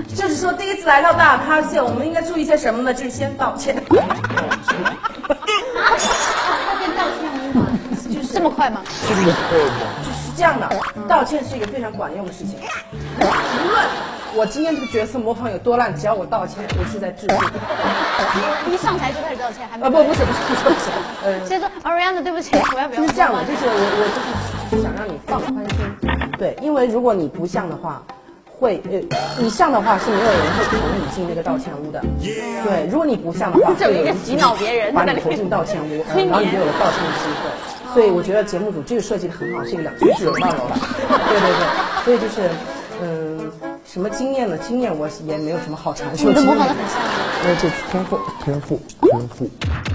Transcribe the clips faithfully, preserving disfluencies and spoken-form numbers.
就是说第一次来到大咖秀，我们应该注意些什么呢？就是先道歉。 他先道歉吗？就是这么快吗？ 这么快吗？ 就是这样的，道歉是一个非常管用的事情。无论我今天这个角色模仿有多烂，只要我道歉，我是在致敬。 一上台就开始道歉，还没啊不不是不是不是，呃， 先说 Ariana 对不起，我要不要？ 就是这样的，就是我我就是想让你放宽心，对，因为如果你不像的话。会呃，你像的话是没有人会投你进那个道歉屋的。对，如果你不像的话， 会有人洗脑别人， 把你投进道歉屋，然后你就有了道歉的机会。所以我觉得节目组这个设计的很好，是一个两全其美的。对对对，所以就是嗯，什么经验呢？经验我也没有什么好传授。 你都模仿的很像。 那就天赋， 天赋，天赋。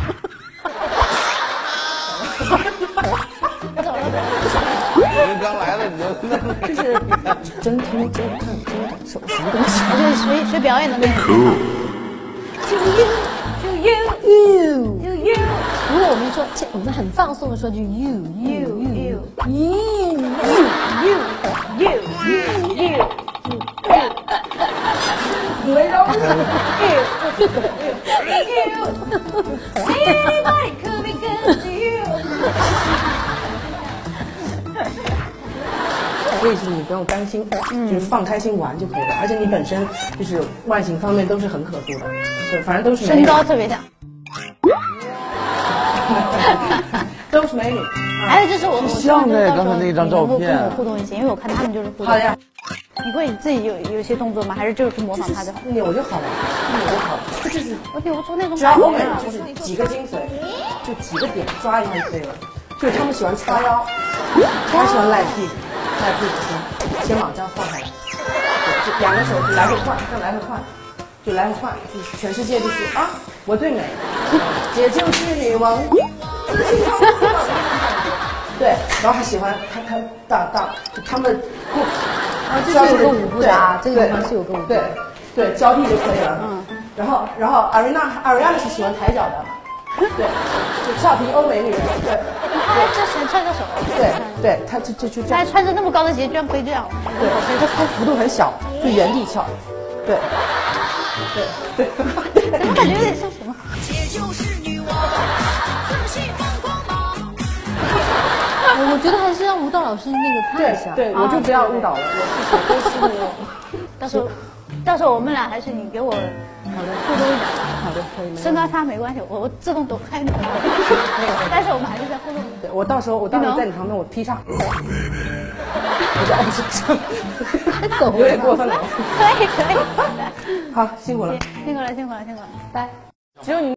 人刚来了，你就就是真听真看真感受，什么东西？ 就是学学表演的那种。To you, to you, you, to you。如果我们说，我们很放松的说，就 you, you, you, you, you, you, you, you。 温柔。 You, see my coming to you。 所以是你不用担心，就是放开心玩就可以了。而且你本身就是外形方面都是很可塑的，对，反正都是美女身高特别像， 都是美女。 还有就是我我像的刚才那张照片， 跟我互动一些，因为我看他们就是互动。 好的呀， 你会自己有有一些动作吗？还是就是模仿他就好？ 扭就好了，扭就好了，这就是我扭不出那种只要欧美感觉啊。 就是几个精髓，就几个点抓一下就可以了。就是他们喜欢叉腰，他喜欢赖屁股。赖屁股先先往这样放下来，对，就两个手就来回换，这样来回换，就来回换，就是全世界就是啊，我最美，姐就是女王，对，然后还喜欢他他大大就他们啊，这是有个舞步的啊，这个地方是有个舞步。 对对，交替就可以了。嗯，然后然后 Ariana Ariana 是喜欢抬脚的。对，就俏皮欧美女人，对， 她还之前踹着手， 对对，她就就就这样， 她还穿着那么高的鞋，居然可以这样， 对，她她幅度很小，就原地翘，对，对对， 怎么感觉有点像什么？ 姐就是女王，自信放光芒。 我觉得还是让舞蹈老师那个看一下， 对，我就不要误导了，我是都是那种， 到时候到时候我们俩还是你给我好的互动一点。 好的，可以。 身高差没关系，我我自动躲开你。但是我们还是在互动。 对，我到时候我到时候在你旁边，我劈叉。我就不是， 走， 有点过分了。 可以可以。 好，辛苦了， 辛苦了辛苦了辛苦了，拜。 只有你。